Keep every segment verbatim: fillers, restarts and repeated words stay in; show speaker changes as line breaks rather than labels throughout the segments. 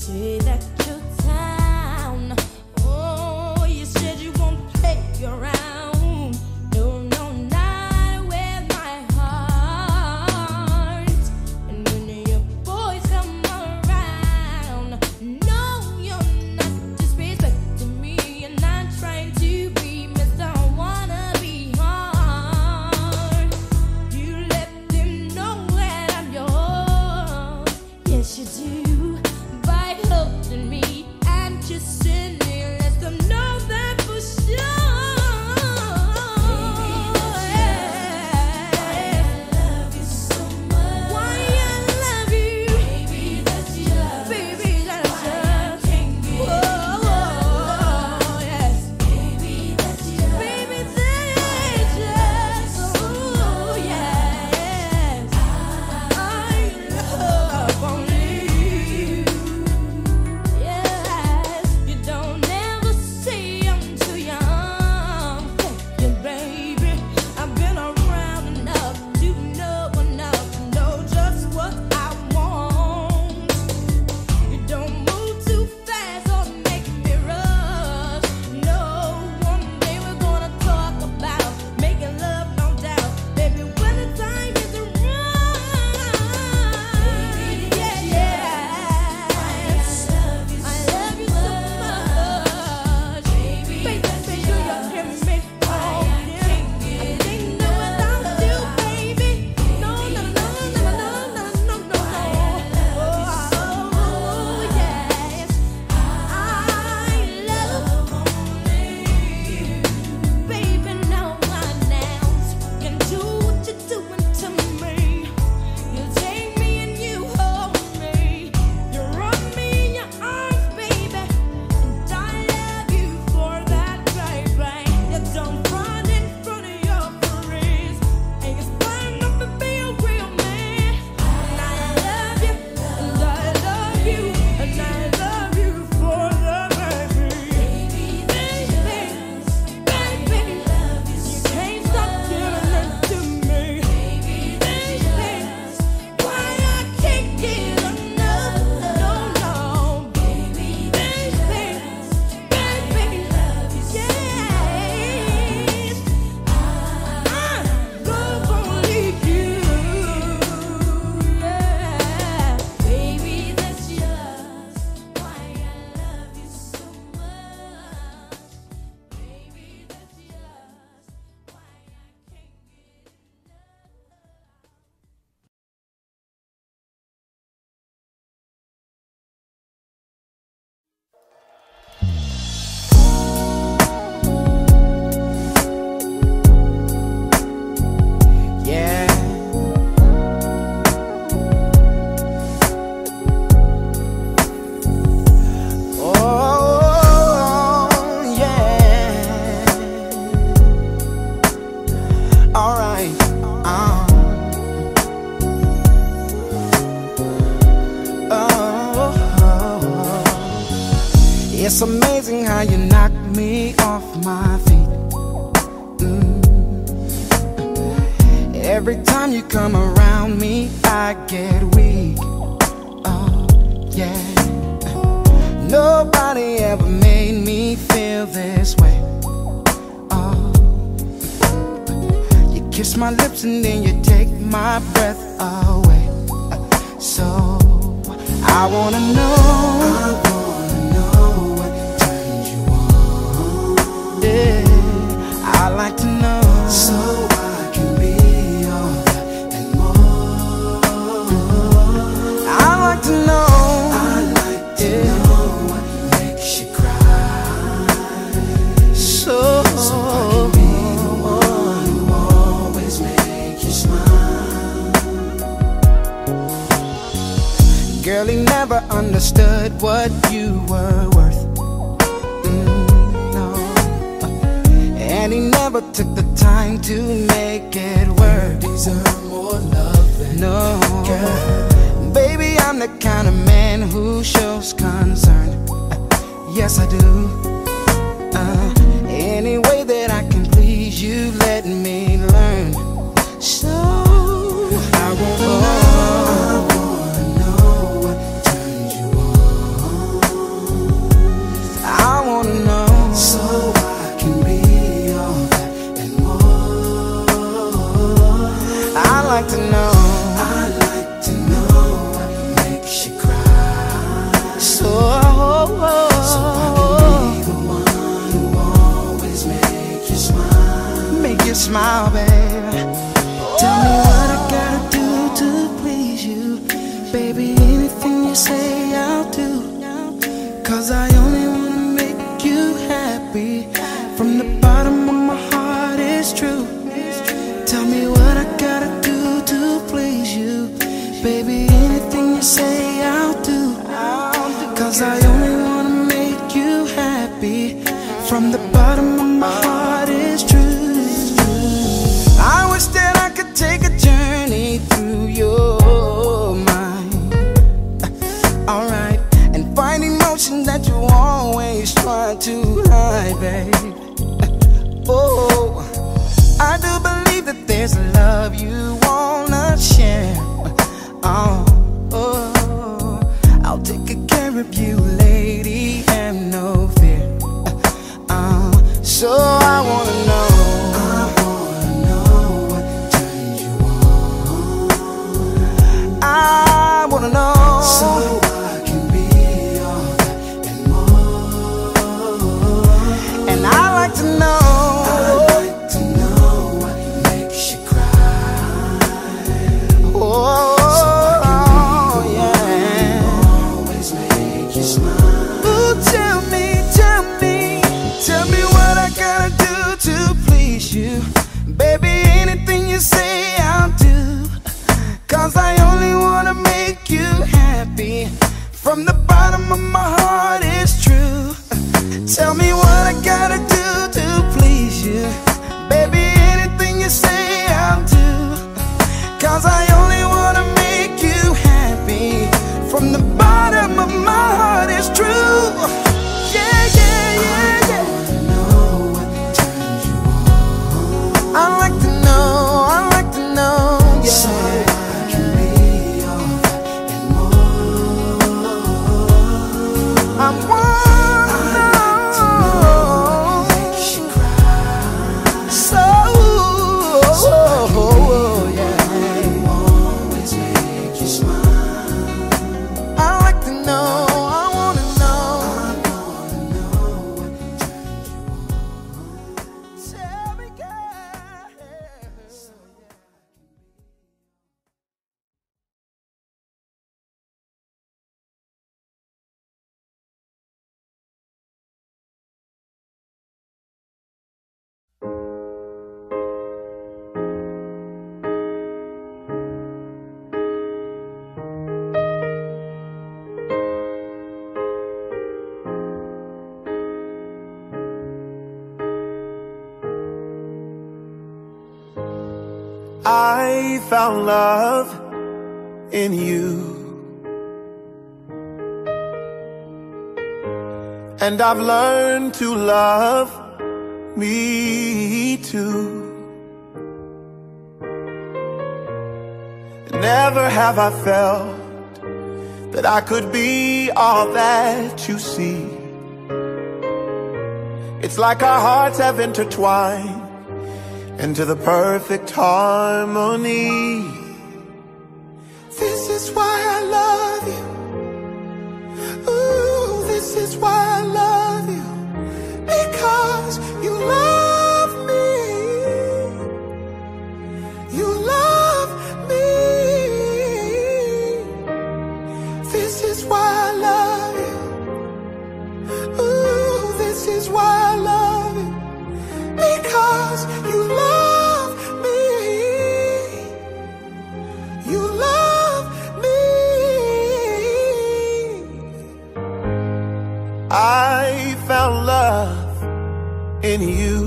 say that you're down. Oh, you said you won't play around. No, no, not with my heart. And when your boys come around, no, you're not disrespecting me. You're not trying to be Mister Wannabe hard. You let them know that I'm yours. Yes, you do. By holding me and kissing me, let them know that for sure. Baby, that's just why I love you so much. Why I love you. Baby, that's just. Baby, that's just. Whoa, whoa, yes. Baby, that's just. Baby, that's just. Ooh, yes. I love only you. Yes, you don't ever say I'm too young. Thank you, baby. I've been around enough to know enough to know just what I want. You don't move too fast or make me rush. No, one day we're gonna talk about making love, no doubt. Baby, when the time is right. Yeah, yeah. I love you so much. Baby, baby, do you hear me? Oh, yeah. I can't do without you, baby. No, no, no, no, no, no, no, no, no. Oh, yes. I love only you. Baby, no one else can do what you're doing to me. You take me and you hold me. You rub me in your arms, baby. And I love you for that, baby. You don't run in front of your friends. And you're starting up to be a real man. And I love you, and I love you, and I love you for that, baby. Baby, baby, you can't stop giving it to me. Baby, why I can't get enough? No, no, baby, baby, baby, yes. I love only you, yeah. Baby, that's just why I love you so much. Baby, that's just why I can't get
Yeah. Oh, yeah. All right. Um. Oh, it's amazing how you knock me off my feet. Mm. Every time you come around me, I get weak. Oh, yeah. Nobody ever made me feel this way. Oh, you kiss my lips and then you take my breath away. So I wanna know. I wanna know what turns you on. Yeah, I like to know. So I can be all that and more. I like to know. I like to know what makes you cry. So, so I can be the one who always makes you smile. Girl, he never understood what you were worth. Mm, no. And he never took the time to make it work. You deserve more love than no, girl. Baby, I'm the kind of man who shows concern. Yes, I do. Uh, any way that I can please you, let me learn. So I wanna know, I wanna know what turns you on. smile, baby. Tell me what I gotta do to please you. Baby, anything you say I'll do, 'cause I only wanna make you happy. From the bottom of my heart, it's true. Tell me what I gotta do to please you. Baby, anything you say I'll do, 'cause I only wanna make you happy. From the bottom of my heart, it's true. I wish that I could take a journey through your mind, alright, and find emotion that you always try to hide, babe. Oh, I do believe that there's a love you wanna share. Oh, oh, I'll take good care of you, lady, have no fear. Uh, so I wanna know, I wanna know what turns you on. I wanna know, so I can be all that and more. And I like to know, I like to know what makes you cry. Oh, baby, anything you say I'll do, 'cause I only wanna make you happy. From the bottom of my heart, it's true. Tell me what I gotta do to please you. Baby, anything you say I'll do, 'cause I only wanna make you happy. From the bottom of my heart, it's true. Yeah, yeah, yeah, yeah. I like to know, I like to know, yeah. So I can be all that and more. I wanna I like to know what makes you cry. So, so yeah, I always make you smile. I like to know, I wanna know, I wanna know what turns you on. Tell me, girl.
I found love in you, and I've learned to love me too. Never have I felt that I could be all that you see. It's like our hearts have intertwined into the perfect harmony. This is why I love you. Ooh, this is why I love you. Because you love me. You love me. This is why I love you. Ooh, this is why I love you. Because you love me. You love me. I found love in you,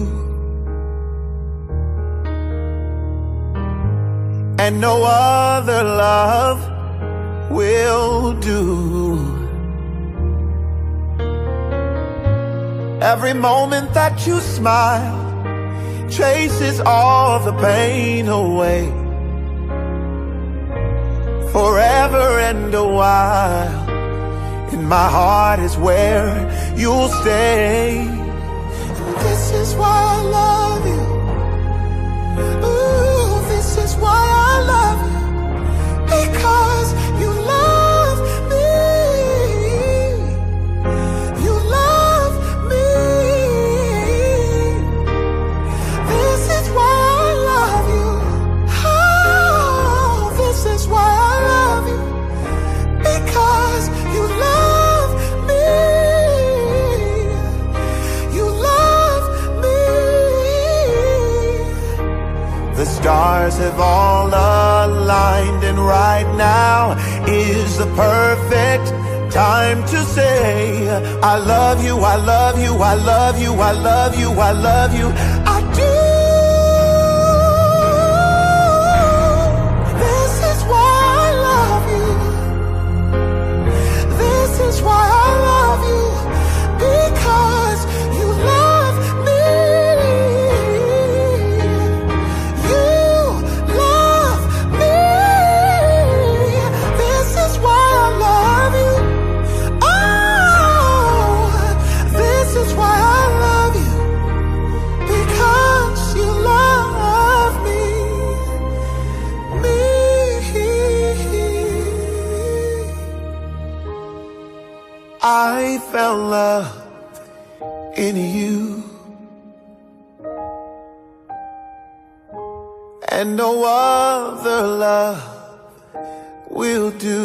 and no other love will do. Every moment that you smile chases all the pain away. Forever and a while, in my heart is where you'll stay. And this is why I love you. Ooh, this is why I love you. Because you love me. You love me. This is why stars have all aligned, and right now is the perfect time to say I love you, I love you, I love you, I love you, I love you, I do. This is why I love you. This is why I love you, because you love me. You love me. This is why I love you. Oh, this is why I love you, because you love me. Me. I found love in you, and no other love will do.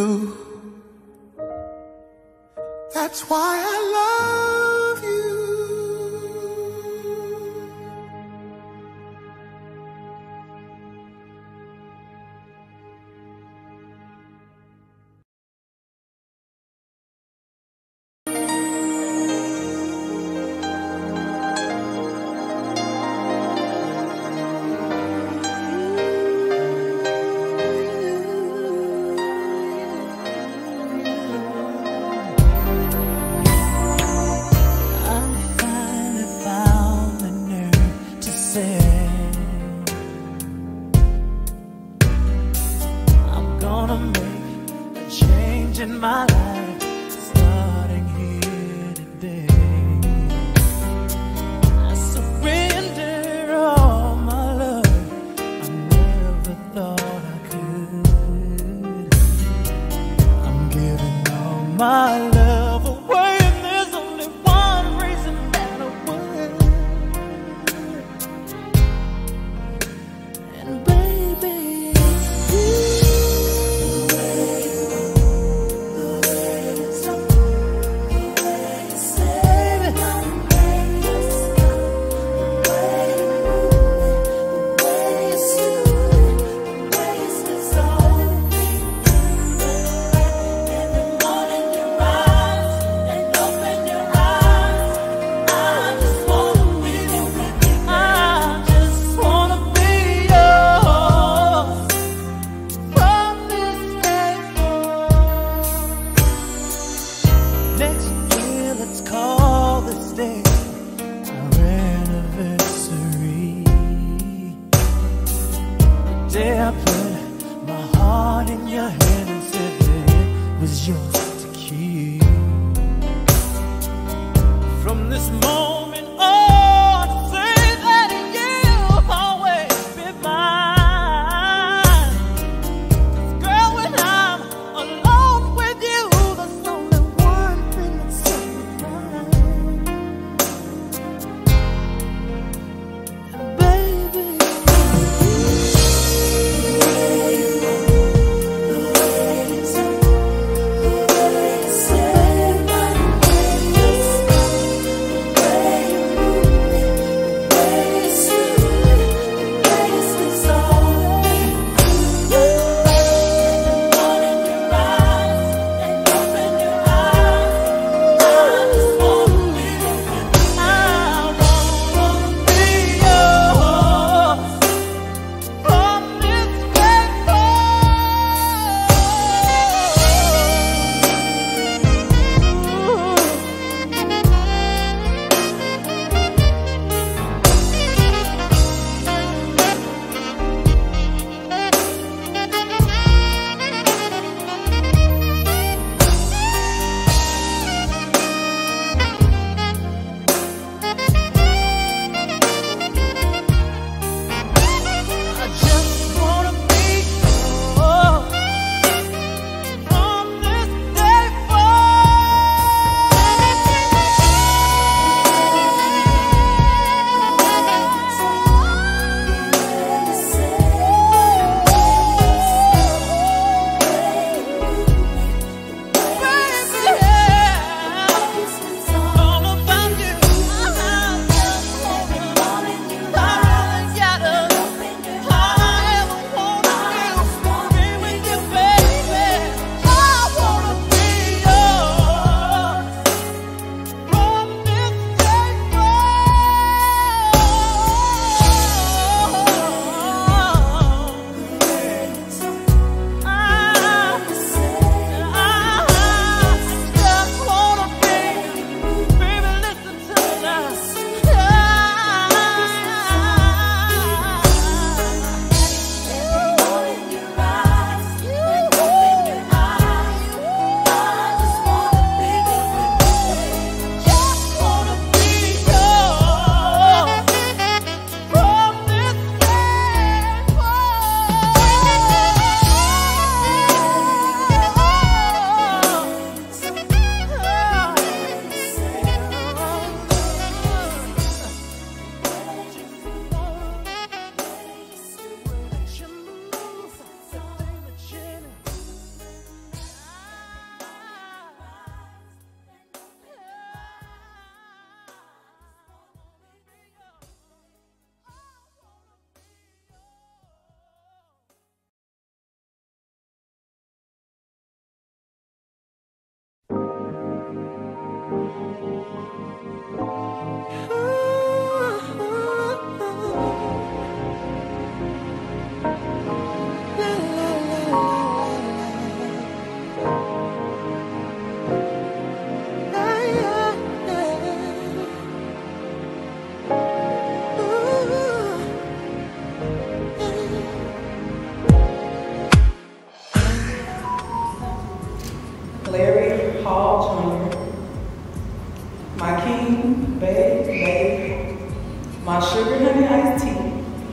That's why I love you.
In my life, starting here today, I surrender all my love. I never thought I could. I'm giving all my love away, and there's only one reason that I would. And baby, day I put my heart in your hand and said that it was yours to keep. From this moment on, say that you'll always be mine. 'Cause girl, when I'm alone with you, there's only one thing that's on my mind. And baby,
Paul Junior, my king, babe, babe, my sugar honey iced tea.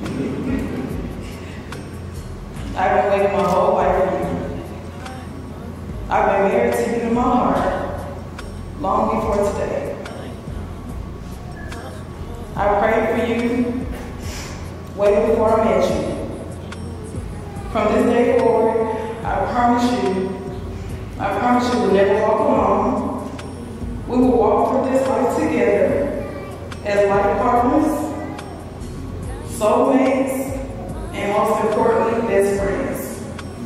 I've been waiting my whole life for you. I've been married to you in my heart long before today. I prayed for you way before I met you. From this day forward, I promise you, I promise you we'll never walk alone. We will walk through this life together as life partners, soulmates, and most importantly, best friends.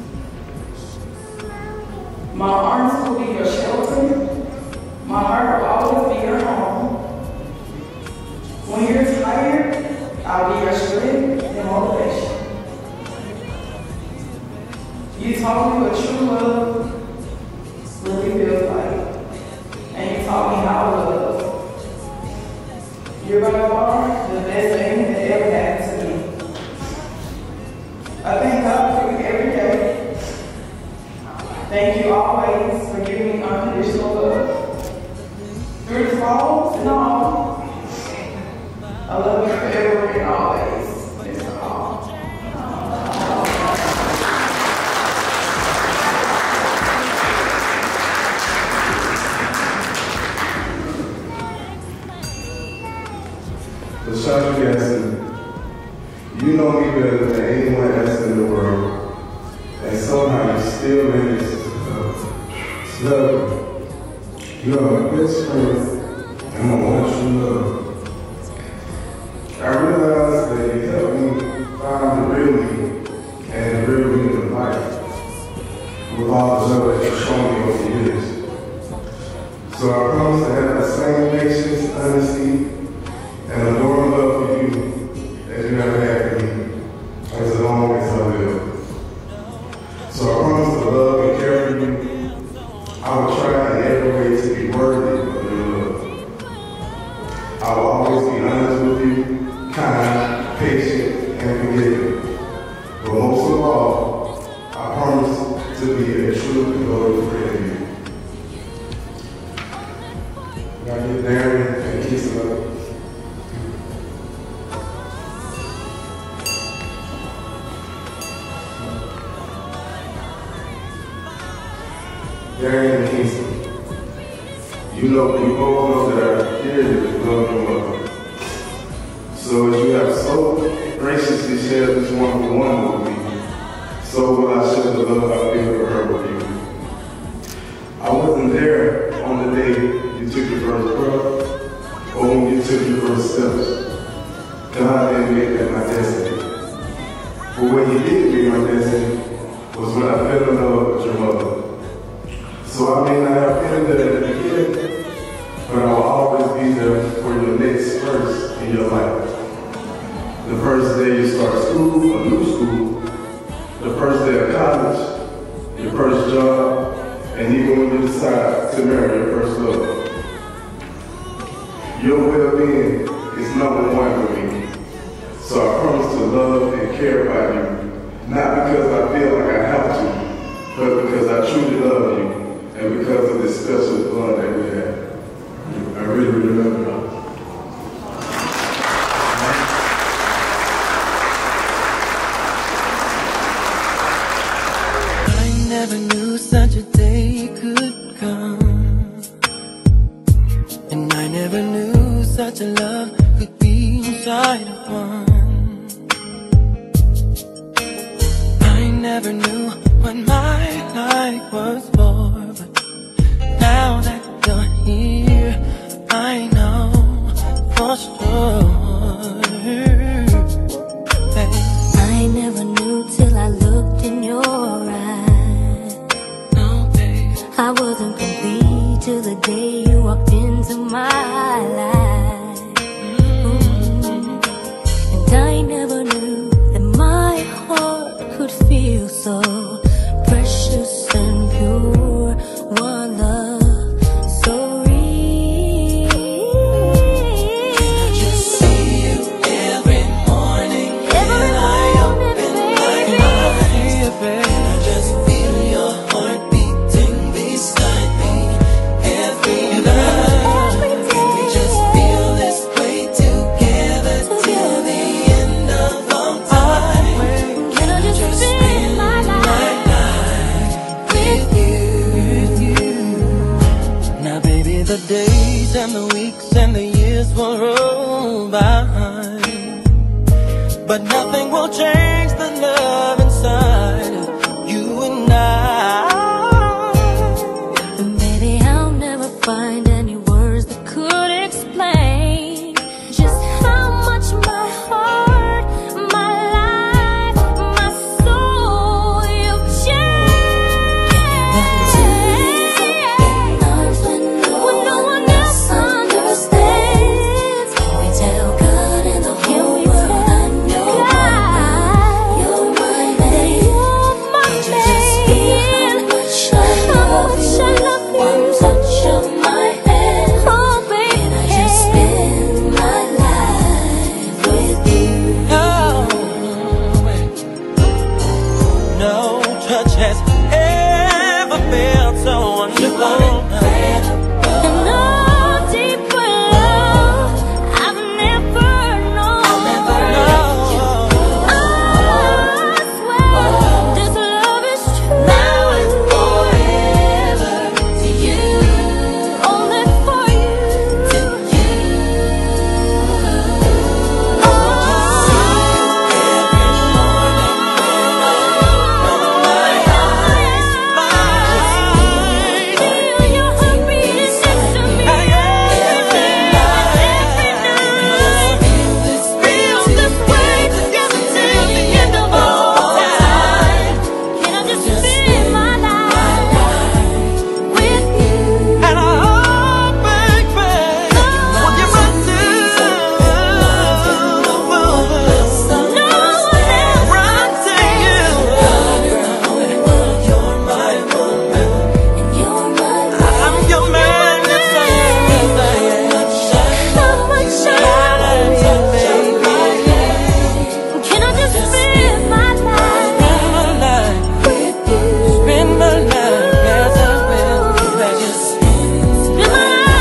My arms will be your shelter. My heart will always be your home. When you're tired, I'll be your strength and motivation. You taught me what true love really feels like, and you taught me how to love. You're by far the best thing that ever happened to me. I thank God for you every day. Thank you always for giving me unconditional love. Through the falls and all, I love you forever and always. Mister Paul.
LaShawn Gaston, you know me better than anyone else in the world, and somehow you still manage to love me. You are my best friend, and I want you to love. I realize that you helped me find the real me and the real meaning of life with all the love that you've shown me over the years. So I promise to have the same patience, honesty, and adoring love for you as you ever had for me, as long as I live. So I promise to love and care for you. I will try in every way to be worthy of your love. I will always be honest with you, kind, patient, and forgiving. But most of all, I promise to be a true and loyal friend of you. Now get Darren and kiss him up. Darren and Kingston, you know, you both know that I dearly love your mother. So as you have so graciously shared this one-on-one with me, so will I share the love I feel for her with you. I wasn't there on the day you took your first breath, or when you took your first steps. God didn't make that my destiny. But when He did make my destiny was when I fell in love with your mother. So I may not have been there at the beginning, but I will always be there for your next first in your life. The first day you start school, a new school, the first day of college, your first job, and even when you decide to marry your first love. Your well-being is number one for me. So I promise to love and care about you, not because I feel like I have to, but because I truly love you. And because of this special bond that we have, I really, really love you.
I never knew such a day could come, and I never knew such a love could be inside of one. I never knew what my life was for. Now that you're here, I know for sure. Hey.
I never knew till I looked in your eyes.
No, babe.
I wasn't complete till the day you walked into my life. Mm-hmm. And I never knew that my heart could feel so precious and pure. One love.
the days and the weeks and the years will roll by, but nothing will change the love inside of you and I.
And baby, I'll never find any words that could explain just how much my heart, my life, my soul, you've changed. When no one else understands, can we tell God and the whole world that you're my man? You're my man. Just feel how much I love you. One touch of my hand, oh baby, and I just spend my life with you.
No, no touch has ever felt so wonderful.
And no deeper love I've never known. I swear this love is true. Now and forever to you, only for you, to you. Oh, feel your heart beating next to me every night. Feel this way together till the end of all time. Can I just spend my life with you?
And I hope, baby, when you run to,
No one else
run to you. You're my woman.
and you're my
I'm your man. Yes, I am.
how much I love you, baby. Can I just spend my life with you?
Spend my life, yes, I will.
Just spend my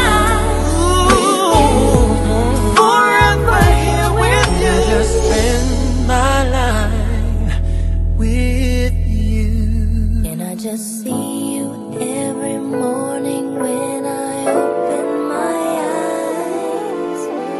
life.
Forever here with you. Just spend my life with you.
Can I just see you every morning when I open my eyes?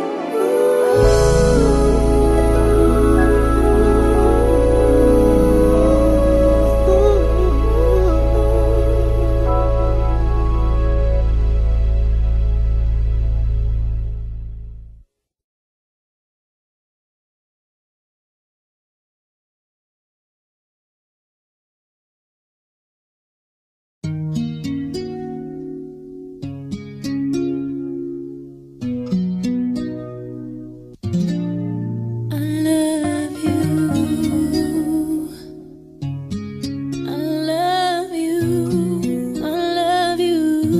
I love you. I love you. I love you.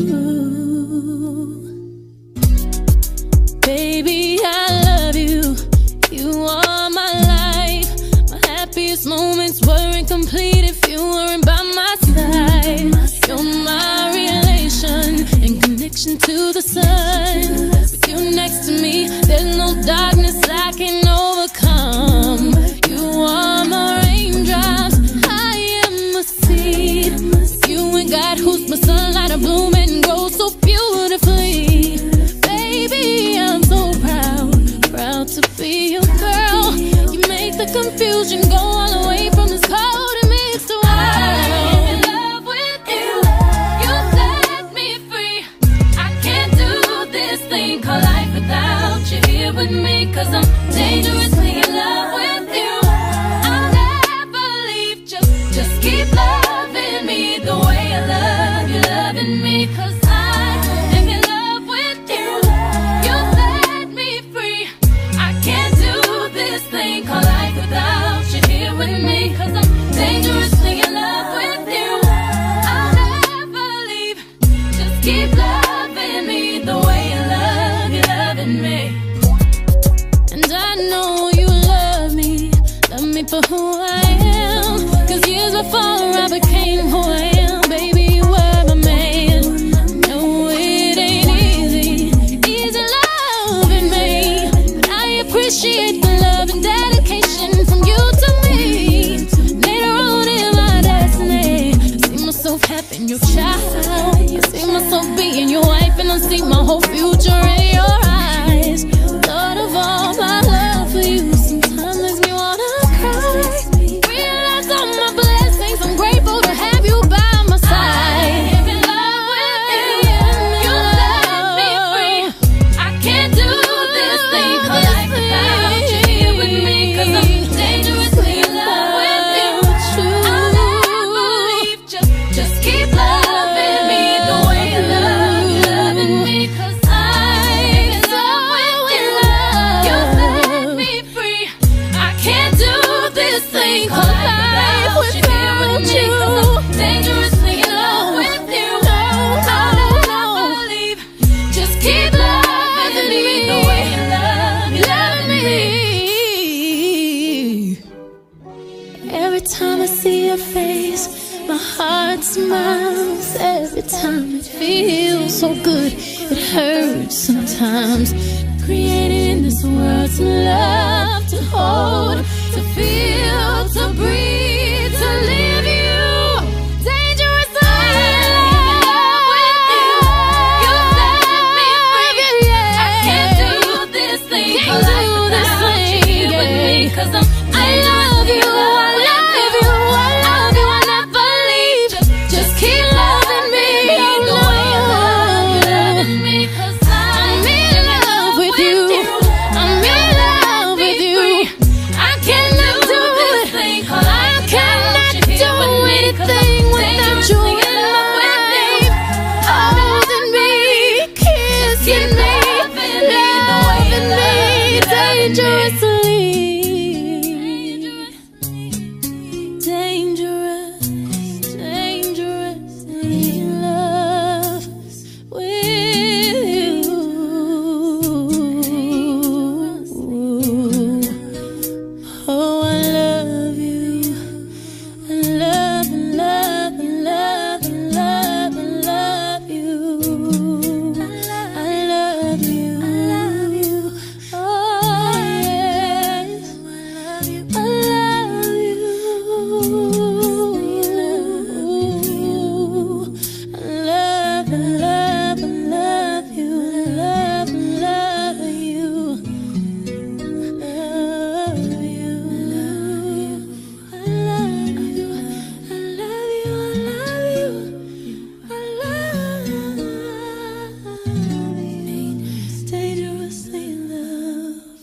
Baby, I love you. You are my life. My happiest moments weren't complete if you weren't by my side. You're my relation and connection to the sun. With you next to me, there's no darkness I can overcome. You are my raindrops, I am a seed. With you and God, who's my sunlight, I bloom and grow so beautifully. Baby, I'm so proud, proud to be your girl. You make the confusion go all the way from this cold and mixed world. I'm in love with you. You set me free. I can't do this thing called life without you here with me, 'cause I'm dangerously in love with you. I'll never leave. Just, just keep loving me the way I love you, loving me, 'cause I'm in love with you. You set me free. I can't do this thing called life without you here with me, 'cause I'm dangerously in love with you. I'll never leave. Just keep loving me the way I love you, loving me. And I know you love me, love me for who I am. 'Cause years before I became who I am, baby, you were my man. No, it ain't easy, easy loving me, but I appreciate the love and dedication from you to me. Later on in my destiny, I see myself having your child. I see myself being your wife, and I'm see my whole future in your eyes. Thought of all my love for you sometimes makes me wanna cry. Realize all my blessings, I'm grateful to have you by my side. In love with you, you set me free. I can't do this thing for life without you here with me, 'cause I'm dangerously in love with you. I'll never leave, just, just keep loving me the way you love, loving me, 'cause I'm in love with you. You set me free. I can't do this thing for life without you. Dangerously in love with you. I'll never leave, just keep loving me the way you love, loving me. Every time I see your face, my heart smiles. Every time it feels so good, it hurts sometimes. Created in this world to love, to hold, to feel, to breathe, to live you. Dangerously in love with you. You set me free. I can't do this thing for life without you here with me, 'cause I'm I love you, I love you, I love you, I never leave. Just, just keep loving me the way you love, loving me, 'cause I'm in love with you. I'm in love with you. I cannot do this thing, I cannot do anything without you in my life. Holding me, kissing me, loving me dangerously. Dangerous, dangerously in love with you. Oh, I love you. I love, and love, and love, and love, and love you. I love you. I love you. Oh, yes. I love you. I love, and love, and love you. I love, and love you. Love you, love you. I love you. I love you. I love you. I love you. Dangerously in love.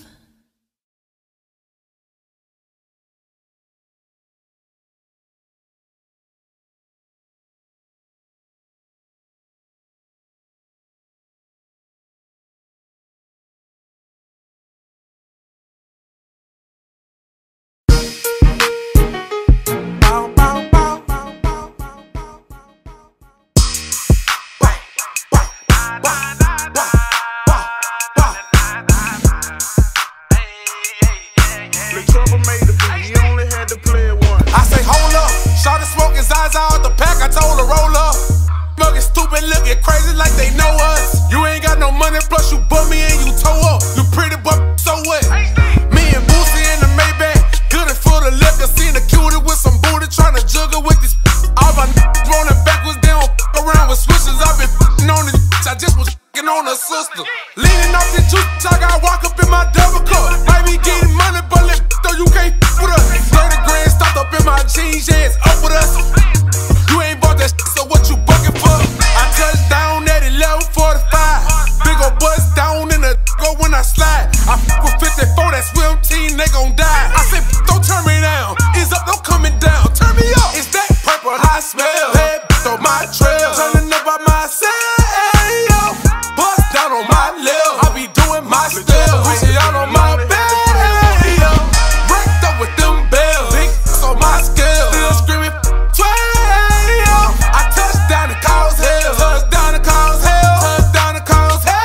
The trouble made the beat, you only had to play it once.
I say, hold up, shawty smoking Zaza out the pack, I told her roll up. Smoking stupid, looking crazy like they know us. You ain't got no money, plus you bum me and you toe up. You pretty, but so what? Me and Boosie in the Maybach, good for the liquor. Seen a cutie with some booty, tryna juggle with this. All my niggas rolling backwards, they don't f around with switches. I've been f***ing on this bitch, I just was f***ing on her sister. Leaning off the juice, I gotta walk up in my double cup. Might be getting money, but let though you can't f with us. thirty grand stopped up in my jeans, yeah, it's up with us. You ain't bought that shit, so what you bucking for? I touched down at eleven forty-five. Big ol' buzz down in the go when I slide. I f with fifty-four, that swim team, they gon' die. I said, don't turn me down. It's up, don't coming down. Turn me up. It's that purple high smell. Head on my trail. Turning up by myself. Bust down on my lip. I be doing my style. Pushing out on my bed. Wrecked up with them bells. Big on my scale. Still screaming twelve. I touched down and cause hell. Touch down and cause hell. Touch down and cause hell.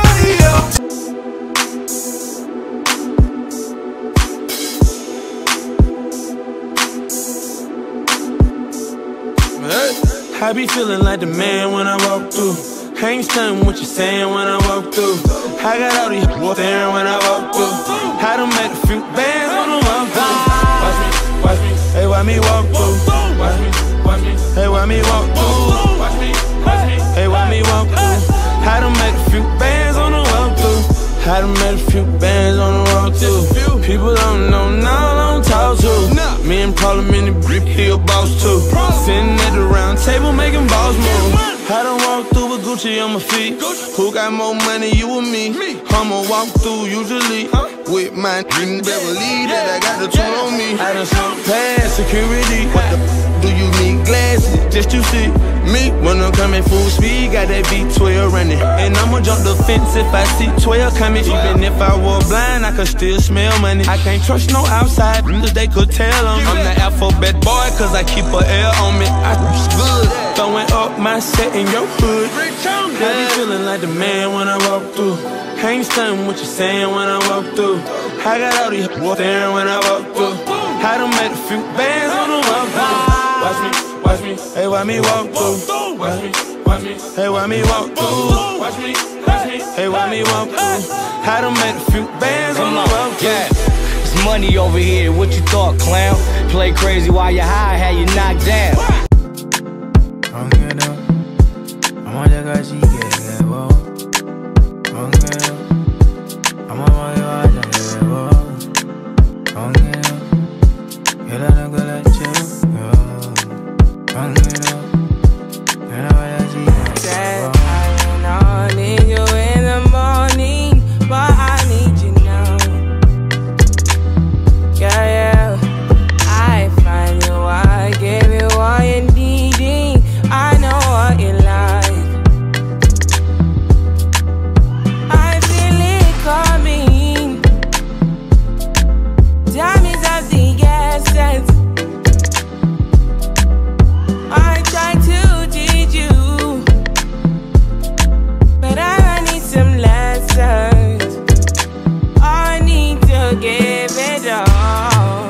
I be feeling like the man when I walk through. Ain't stunning what you saying when I walk through. I got all these boys staring when I walk through. I done made a few bands on the walk through. Watch me, watch me, hey, why me walk through? Watch me, watch me, hey, why me walk through? Watch me, watch me, hey, why me walk through? I done made to. Sitting at the round table making balls move. I done walk through with Gucci on my feet. Who got more money, you or me? I'ma walk through usually with my in Beverly that I got the tool on me. I done snuck past security. What the f do you need glasses just to see me? When I'm coming full speed, got that V twelve running, and I'ma jump the fence if I see twelve coming. Even if I were blind, I could still smell money. I can't trust no outside, cause they could tell them I'm the alphabet boy, cause I keep a L on me. I good, throwing up my set in your hood. I be feeling like the man when I walk through. I ain't stunning what you saying when I walk through. I got all these staring when I walk through. I done made a few bands on the walk through. Watch me, watch me, hey, watch me walk through. Watch me, watch me, hey, watch me walk through. Watch me, watch me, hey, watch me walk through. I done made a few bands on the walk through.
Yeah, it's money over here, what you thought, clown? Play crazy while you high, had you knocked down.
I'm gonna, I'm on the guy, she get it, whoa. I'm gonna, I'm on my yard, I get it, whoa. I'm gonna, get on the good at you, whoa. I'm gonna, get on my yard, she get it, whoa.
I don't need you in the morning, but I need you now. Yeah, yeah. I find you, I give you all you needing. I know what you like. I feel it coming. Time is of the essence. I try to teach you, but I need some lessons. I need to give it all.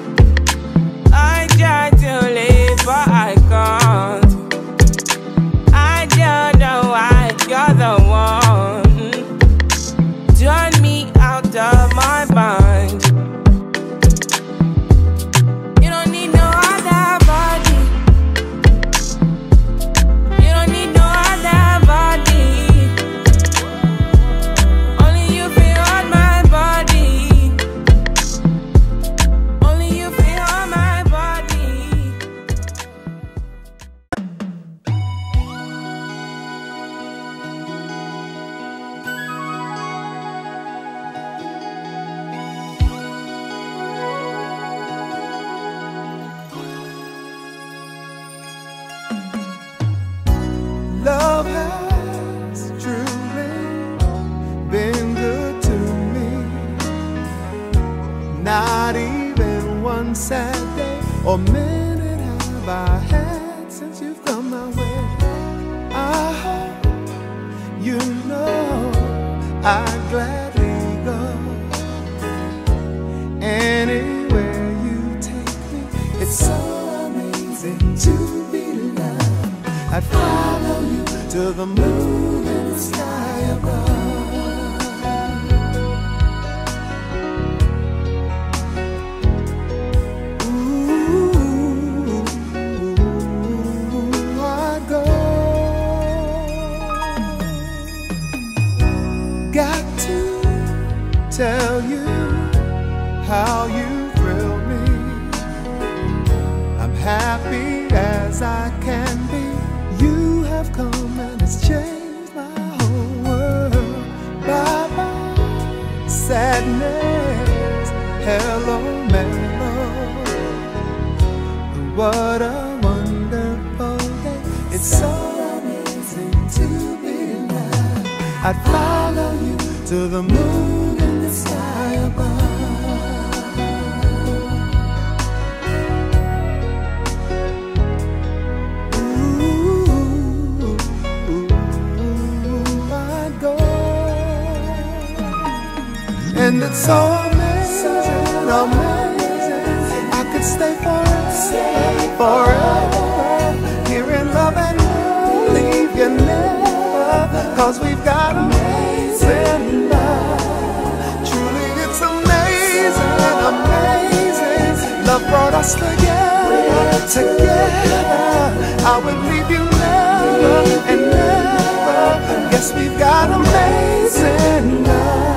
I try to live, but I can't. I don't know why you're the one. Turn me out of my mind. You don't need no other body. You don't need no other body. Only you feel on my body. Only you feel on my body.
Love has truly been good to me. Not even one sad day or minute have I had since you've come my way. I hope you know I'd gladly go anywhere you take me. It's so amazing to be loved. I'd follow you to the moon and the sky above. Ooh, I'd go. Got to tell you how you thrill me. I'm happy as I can be. You have come and it's changed my whole world. Bye bye sadness, hello mellow. What a wonderful day. It's so amazing to be alive. I'd follow you to the moon and the sky above. And it's so amazing, amazing. I could stay forever, forever. Here in love and leave you never. Cause we've got amazing love. Truly it's amazing, amazing. Love brought us together, together. I would leave you never and never. Yes, we've got amazing love.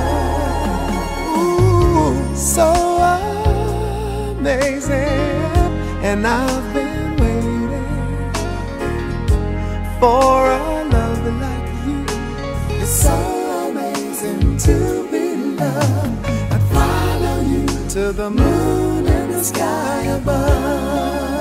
So amazing, and I've been waiting.
for a lover like you. It's so amazing to be loved. I'd follow you to the moon and the sky above.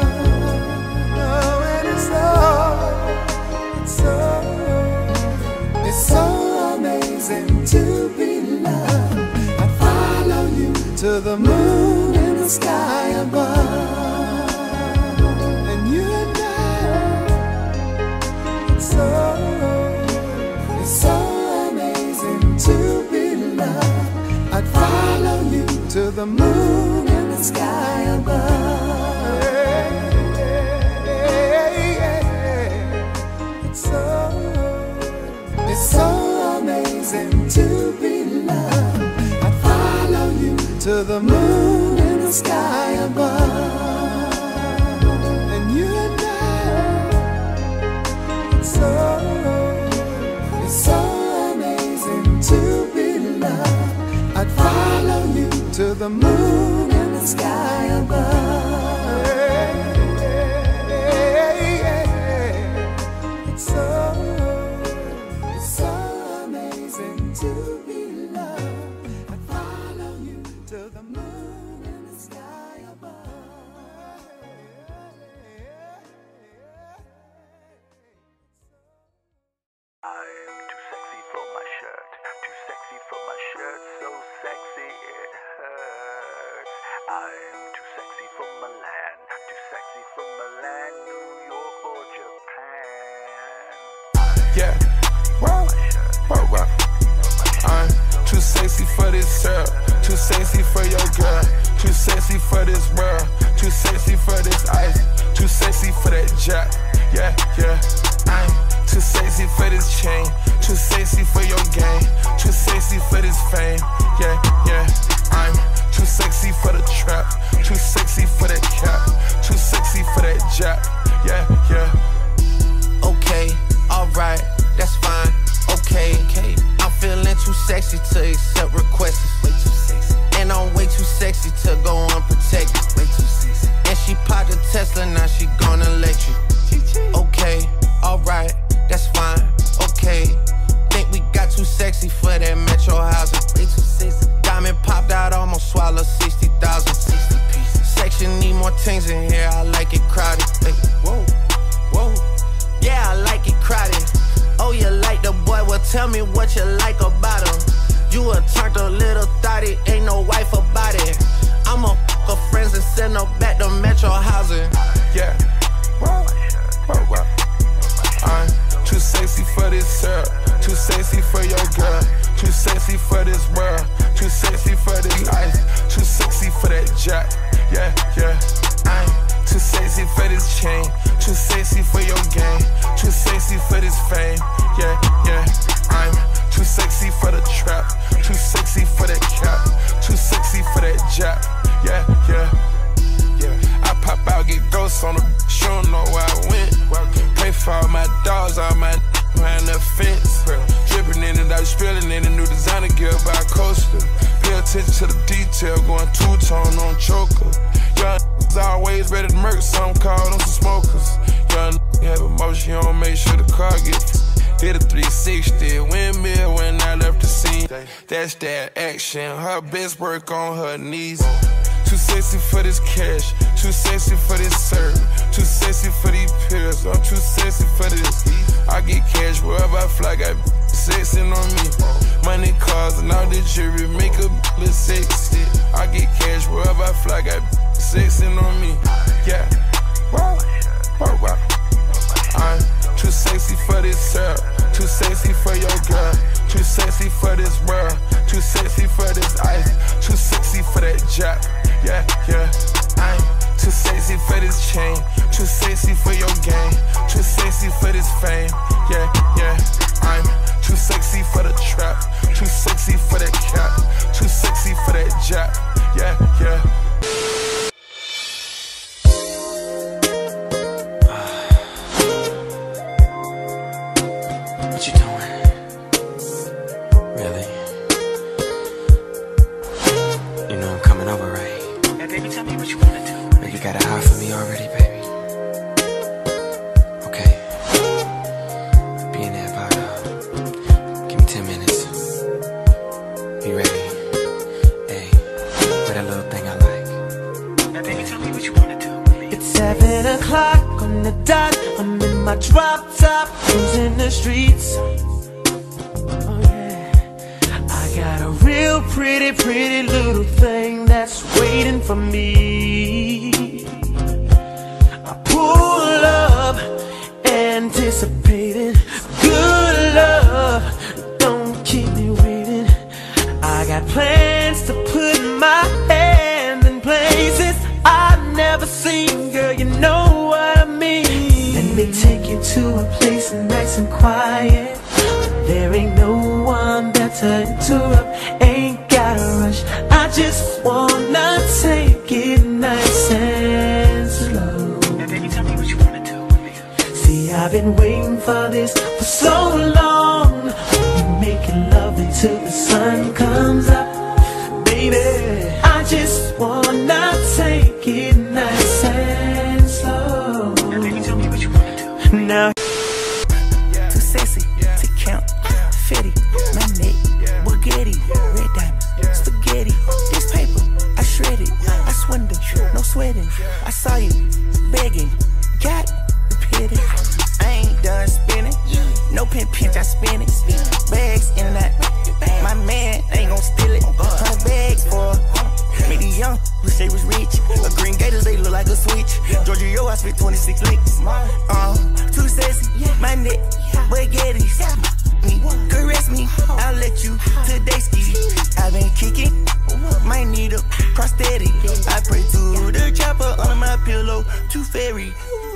Oh, and it's so, it's so, it's so amazing to be loved. I'd follow you to the moon and the sky above. And you and I, it's so, it's so amazing to be loved. I'd follow you to the moon and the sky above. It's so, it's so amazing to be loved. I'd follow you to the moon and the sky above. And you and I, it's so, it's so amazing to be loved. I'd follow you to the moon and the sky above. It's so, it's so amazing to be loved. I'd follow you to the moon and the sky above.
I'm too sexy for my shirt, too sexy for my shirt, so sexy it hurts. I'm too sexy for Milan, too sexy for Milan, New York or Japan.
Yeah, wow, wow, wow. I'm too sexy for this syrup, too sexy for your girl, too sexy for this world, too sexy for this ice, too sexy for that jack. Yeah, yeah. I'm too sexy for this chain, too sexy for your game, too sexy for this fame. Yeah, yeah. I'm too sexy for the trap, too sexy for that cap, too sexy for that jack. Yeah, yeah.
Okay, alright, that's fine. Okay, okay. I'm feeling too sexy to accept requests. Way too sexy. And I'm way too sexy to go unprotected. Way too sexy. And she popped a Tesla, now she gonna let you. Okay, alright, that's fine. Okay, think we got too sexy for that metro housing. Way too sexy. Diamond popped out, almost swallowed sixty thousand. sixty pieces. Section need more things in here, I like it crowded. Hey, whoa, whoa. Yeah, I like it crowded. Oh, you like the boy? Well, tell me what you like about him. You a turned a little thotty, ain't no wife about it. I'ma fuck her friends and send her back to metro housing.
Yeah, wow, wow, wow. I'm too sexy for this syrup, too sexy for your girl, too sexy for this world, too sexy for this ice, too sexy for that jack. Yeah, yeah. I'm too sexy for this chain, too sexy for your game, too sexy for this fame. Yeah, yeah. I'm too sexy for the trap, too sexy for that cap, too sexy for that jack. Yeah, yeah. Yeah. I pop out, get ghosts on the bitch, you don't know where I went. Pay for all my dogs, all my behind the fence. Dripping in it, I was spilling in a new designer gear by coaster. Pay attention to the detail, going two-tone on choker. Young niggas always ready to murk, some call them some smokers. Young niggas have emotion, you don't make sure the car gets hit a three sixty, windmill when I left the scene. That's that action, her best work on her knees. Too sexy for this cash, too sexy for this serve, too sexy for these pills, I'm too sexy for this. I get cash wherever I fly, got sexing on me. Money, cars, and all the jewelry, make a look sexy. I get cash wherever I fly, got sexing on me. Yeah, wow, wow, wow. I'm too sexy for this syrup, too sexy for your girl, too sexy for this world, too sexy for this ice, too sexy for that jack. Yeah, yeah. I'm too sexy for this chain, too sexy for your game, too sexy for this fame. Yeah, yeah. I'm too sexy for the trap, too sexy for that cap, too sexy for that jack. Yeah, yeah.
What you doing? Really? You know I'm coming over, right? Hey, baby, tell me what you wanna do. You got a high for me already, baby? Okay. drop top, cruising the streets. Oh yeah, I got a real pretty, pretty little thing that's waiting for me. I pull up, anticipating good love. Don't keep me waiting. I got plans to put my hand in places I've never seen. Girl, you know what I mean. Let me take you to a place nice and quiet. There ain't no one there to interrupt. Ain't gotta rush. I just wanna take it nice and slow. Now baby, tell me what you wanna do. See, I've been waiting for this for so long. We're making love until the sun comes up. Baby, I just wanna take it nice and slow. Now baby, tell me what you wanna do. Now
too sexy to count. Fetty, my neck, Bugatti, red diamonds, spaghetti. This paper, I shredded. I swindled, no sweating. I saw you begging, got the pity. I ain't done spinning, no pin pinch, I spin it. Bags in and out, my man ain't gon' steal it. Hundred bags for me, the young, wish they was rich. A green gators, they look like a switch. Georgia, yo, I spit twenty-six licks. Uh, too sexy, my neck, Bugattis. Me, caress me, I'll let you today ski. I've been kicking, might need a prosthetic. I pray to the chopper under my pillow, too fairy.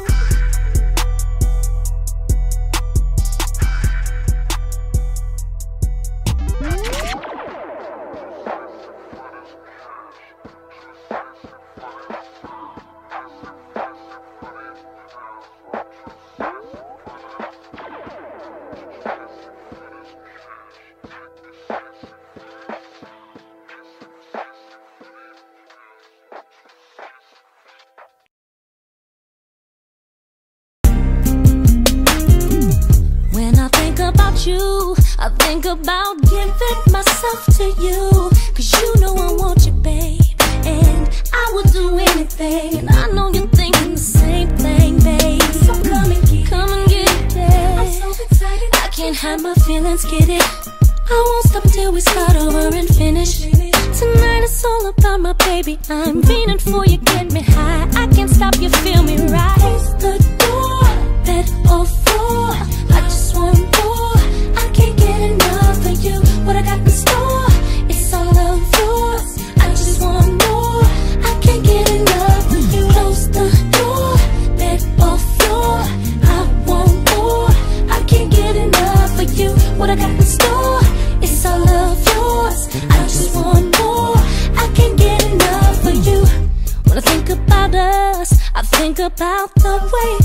You, I think about giving myself to you, cause you know I want you, babe, and I would do anything, and I know you're thinking the same thing, babe. So come and get, come and get it, babe. I'm so excited, I can't hide my feelings, get it. I won't stop until we start over and finish. Tonight it's all about my baby, I'm fiending for you, get me high. I can't stop, you feel me right. Close the door, bed or floor, I just want more. Enough for you, what I got in store, it's all of yours. I just want more, I can't get enough of you. Close the door, bed or floor, I want more, I can't get enough of you. What I got in store, it's all of yours. I just want more, I can't get enough of you. When I think about us, I think about the way